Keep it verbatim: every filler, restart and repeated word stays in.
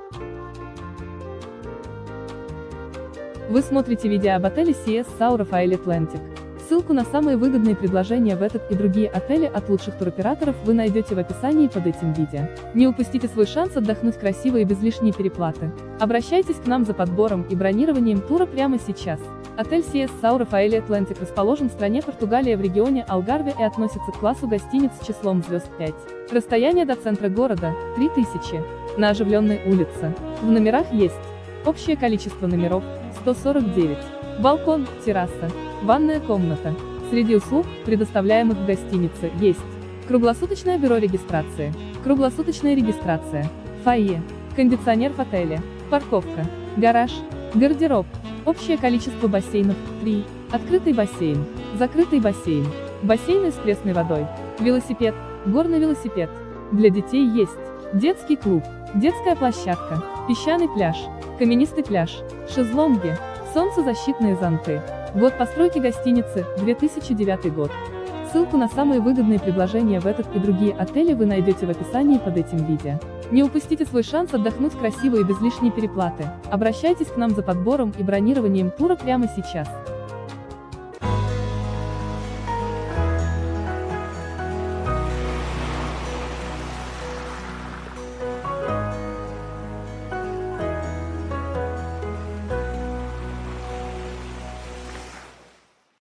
Вы смотрите видео об отеле си эс São Rafael Atlantic. Ссылку на самые выгодные предложения в этот и другие отели от лучших туроператоров вы найдете в описании под этим видео. Не упустите свой шанс отдохнуть красиво и без лишней переплаты. Обращайтесь к нам за подбором и бронированием тура прямо сейчас. Отель си эс São Rafael Atlantic расположен в стране Португалия в регионе Алгарве и относится к классу гостиниц с числом звезд пять. Расстояние до центра города – три тысячи. На оживленной улице. В номерах есть общее количество номеров – сто сорок девять. Балкон, терраса, ванная комната. Среди услуг, предоставляемых в гостинице, есть круглосуточное бюро регистрации, круглосуточная регистрация, фойе, кондиционер в отеле, парковка, гараж, гардероб, общее количество бассейнов – три, открытый бассейн, закрытый бассейн, бассейны с пресной водой, велосипед, горный велосипед. Для детей есть детский клуб, детская площадка, песчаный пляж, каменистый пляж, шезлонги, солнцезащитные зонты. Год постройки гостиницы – две тысячи девятый год. Ссылку на самые выгодные предложения в этот и другие отели вы найдете в описании под этим видео. Не упустите свой шанс отдохнуть красиво и без лишней переплаты. Обращайтесь к нам за подбором и бронированием тура прямо сейчас.